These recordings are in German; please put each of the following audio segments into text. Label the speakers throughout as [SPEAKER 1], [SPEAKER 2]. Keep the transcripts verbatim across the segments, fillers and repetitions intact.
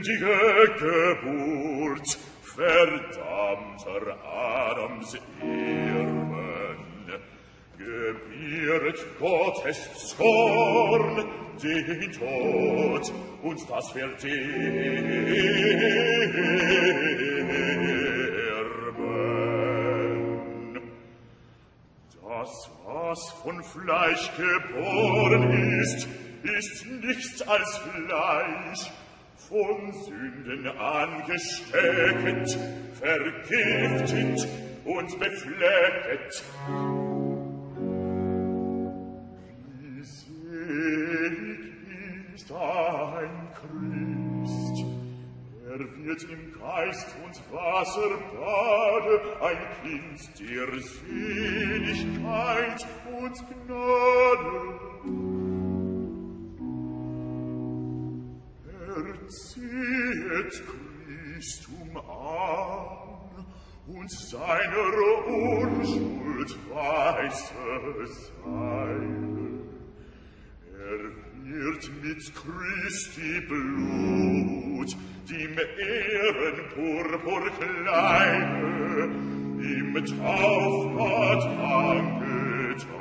[SPEAKER 1] blutige Geburt verdammter Adams Erben, gebiert Gottes Zorn den Tod und das Verderben. Das, was von Fleisch geboren ist, ist nichts als Fleisch, von Sünden angesteckt, vergiftet und befleckt. Wie selig ist ein Christ, er wird im Geist und Wasser bade, ein Kind der Seligkeit und Gnade. Erziehet Christum an und seiner Unschuld weiße Seide. Er wird mit Christi Blut dem Ehrenpurpurkleide im Taufbad angetan.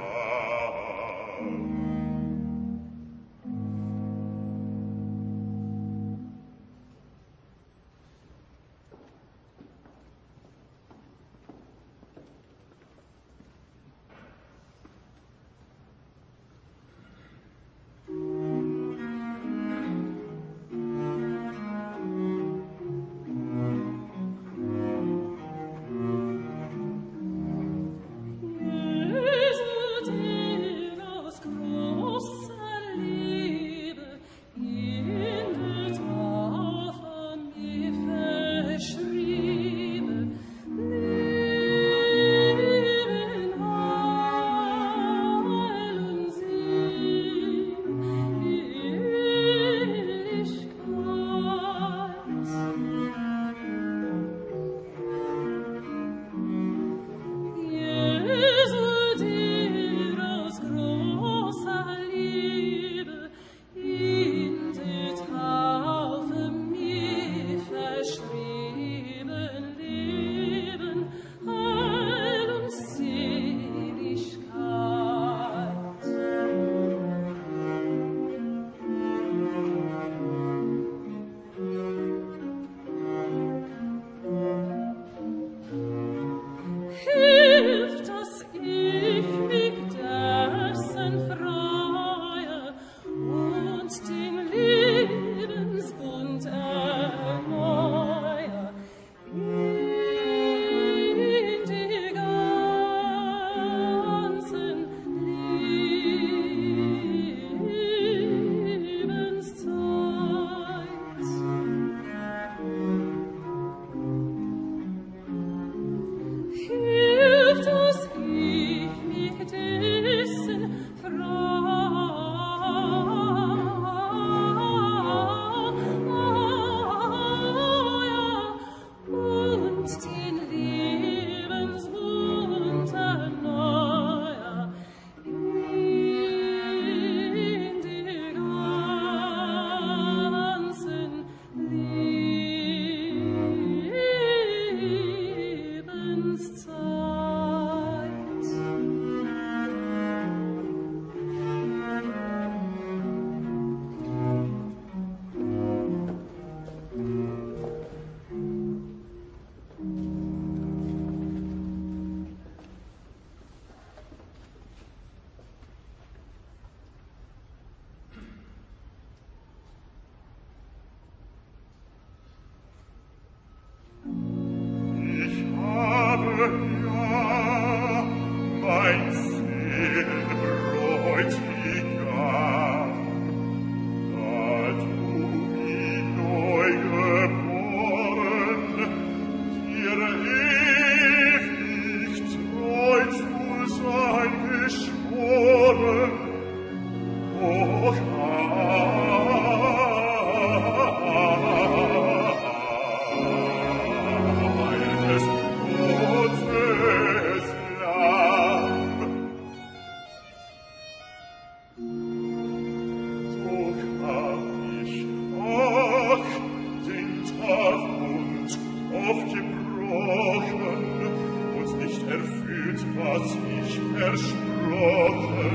[SPEAKER 1] erfüllt, was ich versprochen.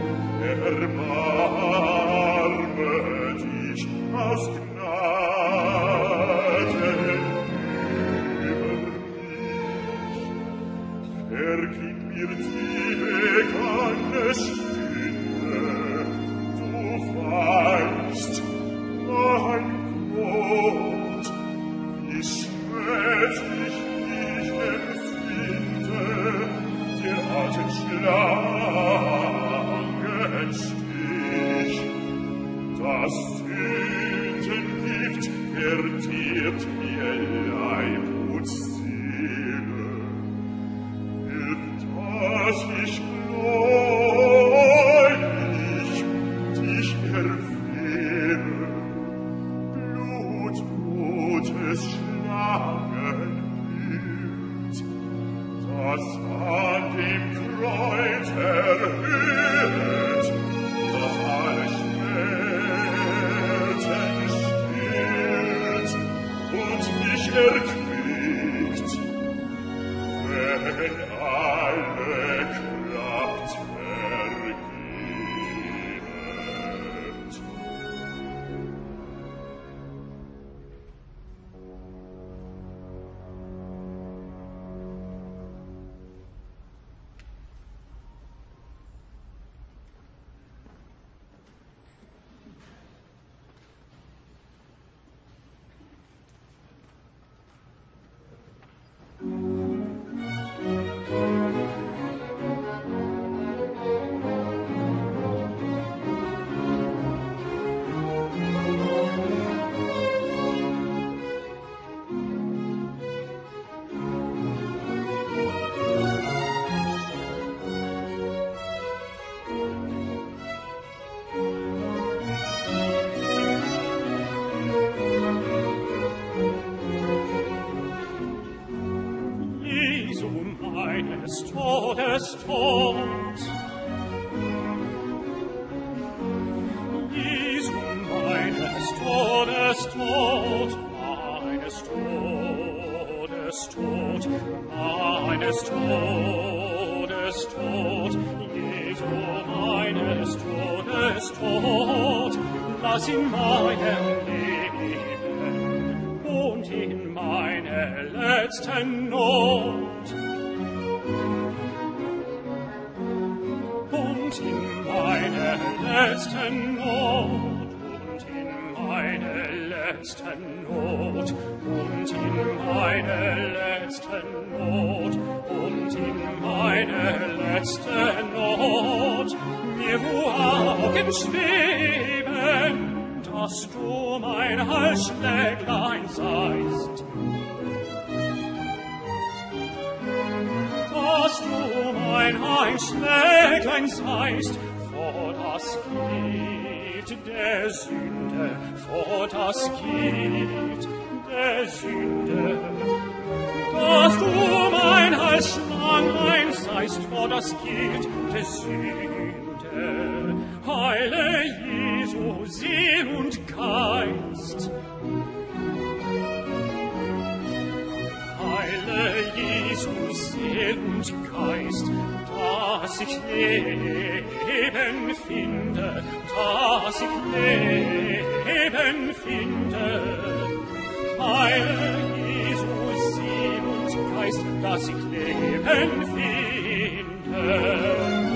[SPEAKER 1] Erbarme dich aus Gnade über mich. Vergib mir die begangene Sünde. Du weißt, mein Gott, wie schmerzlich ich empfinde, der alten Schlangenstich. Das Sündengift verdirbt mir Leib und Seele. Wird das ich gläubig dich erfehre, blutrotes Schlangenbild, das an dem Kreuz erhöht, das alle Schmerzen stillt und mich erquickt, wenn alle Kraft vergeht. Meines Todes Tod, Jesu meines Todes Tod, meines Todes Tod, meines Todes Tod, Jesu meines Todes Tod, lass in meinem Leben und in meine letzten Not. Und in meine letzten Not, und in meine letzten Not, und in meine letzten Not, und in meine letzten Not, mir wo Augen schweben, dass du mein Halsschläglein seist. Dass du mein Halsschläglein seist, vor das Gift der Sünde, vor das Gift der Sünde. Dass du mein Halsschläglein seist, vor das Gift der Sünde. Heile Jesu, Seel und Geist. Heile Jesus, Seel und Geist, dass ich Leben finde, dass ich Leben finde. Heile Jesus, Seel und Geist, dass ich Leben finde.